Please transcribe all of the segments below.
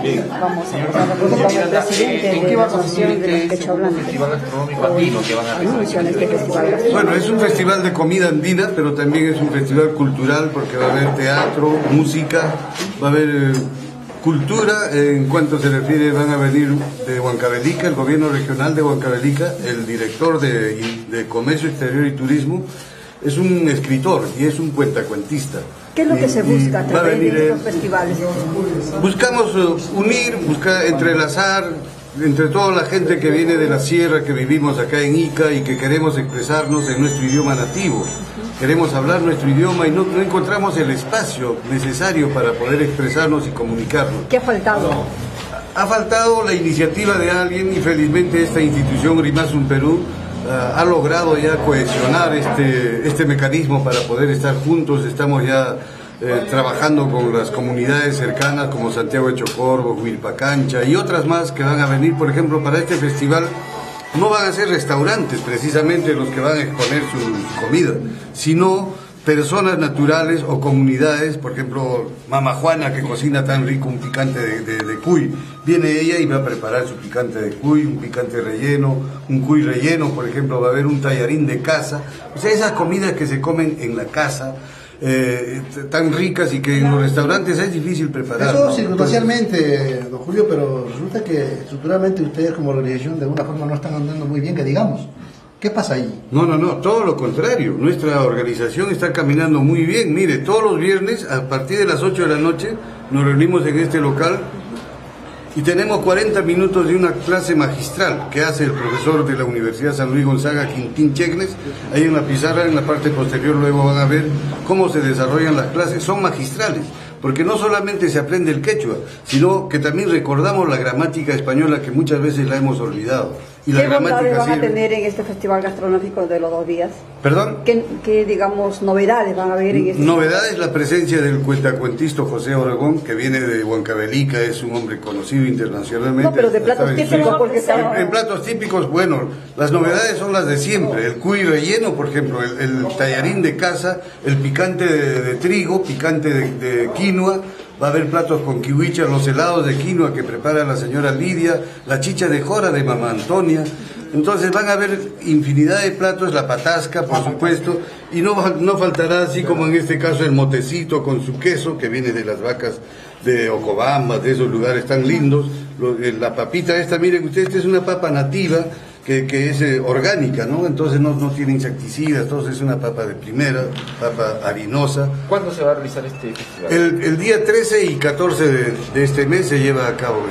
Bien. Vamos a pasar con el presidente de la Asociación de los Quechohablantes. Festival gastronómico andino que van a Anuncian este festival gastronómico. Bueno, es un festival de comida andina, pero también es un festival cultural porque va a haber teatro, música, va a haber cultura. En cuanto se refiere, van a venir de Huancavelica, el gobierno regional de Huancavelica, el director de Comercio Exterior y Turismo, es un escritor y es un cuentacuentista. ¿Qué es lo que se busca a través de estos festivales? Buscamos unir, buscar entrelazar entre toda la gente que viene de la sierra, que vivimos acá en Ica y que queremos expresarnos en nuestro idioma nativo. Queremos hablar nuestro idioma y no encontramos el espacio necesario para poder expresarnos y comunicarnos. ¿Qué ha faltado? Ha faltado la iniciativa de alguien y felizmente esta institución Rimasum Perú ha logrado ya cohesionar este mecanismo para poder estar juntos. Estamos ya trabajando con las comunidades cercanas como Santiago de Chocorvo, Huilpacancha y otras más que van a venir. Por ejemplo, para este festival no van a ser restaurantes precisamente los que van a exponer su comida, sino personas naturales o comunidades. Por ejemplo, Mama Juana, que cocina tan rico un picante de cuy, viene ella y va a preparar su picante de cuy, un picante relleno, un cuy relleno, por ejemplo, va a haber un tallarín de casa. O sea, esas comidas que se comen en la casa, tan ricas y que en los restaurantes es difícil preparar. Eso ¿no? circunstancialmente, don Julio, pero resulta que estructuralmente ustedes como organización de alguna forma no están andando muy bien, que digamos. ¿Qué pasa ahí? No, todo lo contrario. Nuestra organización está caminando muy bien. Mire, todos los viernes, a partir de las 8 de la noche, nos reunimos en este local y tenemos 40 minutos de una clase magistral que hace el profesor de la Universidad San Luis Gonzaga, Quintín Chegnes. Ahí en la pizarra, en la parte posterior, luego van a ver cómo se desarrollan las clases. Son magistrales, porque no solamente se aprende el quechua, sino que también recordamos la gramática española que muchas veces la hemos olvidado. Y ¿Qué bondades van a tener en este festival gastronómico de los 2 días? ¿Perdón? ¿Qué digamos, novedades van a haber en este Novedades, la presencia del cuentacuentista José Obregón, que viene de Huancavelica, es un hombre conocido internacionalmente. No, pero de platos típicos, porque está... En platos típicos, bueno, las novedades son las de siempre. El cuy relleno, por ejemplo, el tallarín de casa, el picante de trigo, picante de quinoa. Va a haber platos con kiwichas, los helados de quinoa que prepara la señora Lidia, la chicha de jora de mamá Antonia. Entonces van a haber infinidad de platos, la patasca, por supuesto, y no faltará, así como en este caso, el motecito con su queso, que viene de las vacas de Ocobamba, de esos lugares tan lindos. La papita esta, miren ustedes, esta es una papa nativa, que es orgánica, ¿no? Entonces no tiene insecticidas, entonces es una papa de primera, papa harinosa. ¿Cuándo se va a realizar este festival? El día 13 y 14 de este mes se lleva a cabo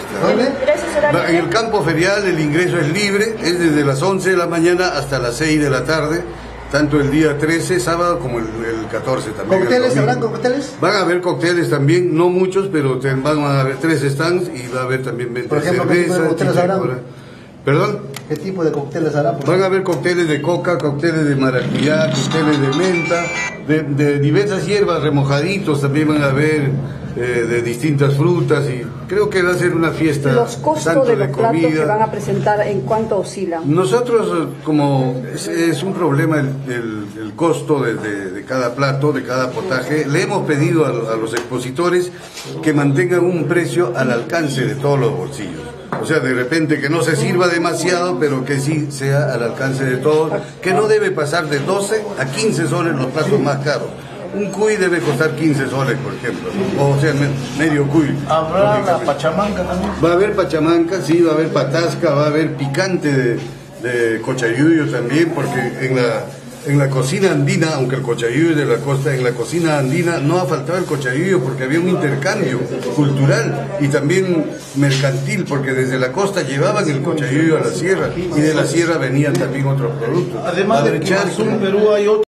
esta. En el campo ferial el ingreso es libre, es desde las 11 de la mañana hasta las 6 de la tarde, tanto el día 13, sábado, como el 14 también. ¿Cócteles? ¿Habrán cócteles? Van a haber cócteles también, no muchos, pero van a haber 3 stands y va a haber también venta de cerveza. ¿Qué tipo de cócteles habrán? ¿Perdón? ¿Qué tipo de cócteles hará? Van a haber cócteles de coca, cócteles de maracuyá, cócteles de menta, de diversas hierbas, remojaditos también van a haber, de distintas frutas, y creo que va a ser una fiesta. ¿Los costos de los platos que van a presentar en cuánto oscilan? Nosotros, como es un problema el costo de cada plato, de cada potaje, le hemos pedido a los expositores que mantengan un precio al alcance de todos los bolsillos. O sea, de repente que no se sirva demasiado, pero que sí sea al alcance de todos, que no debe pasar de 12 a 15 soles los platos más caros. Un cuy debe costar 15 soles, por ejemplo, ¿no? O sea, medio cuy. ¿Habrá la pachamanca también? Va a haber pachamanca, sí, va a haber patasca, va a haber picante de cochayuyo también, porque en la cocina andina, aunque el cochayuyo es de la costa, en la cocina andina no ha faltado el cochayuyo porque había un intercambio cultural y también mercantil, porque desde la costa llevaban el cochayuyo a la sierra y de la sierra venían también otros productos. Además de que en Perú hay otro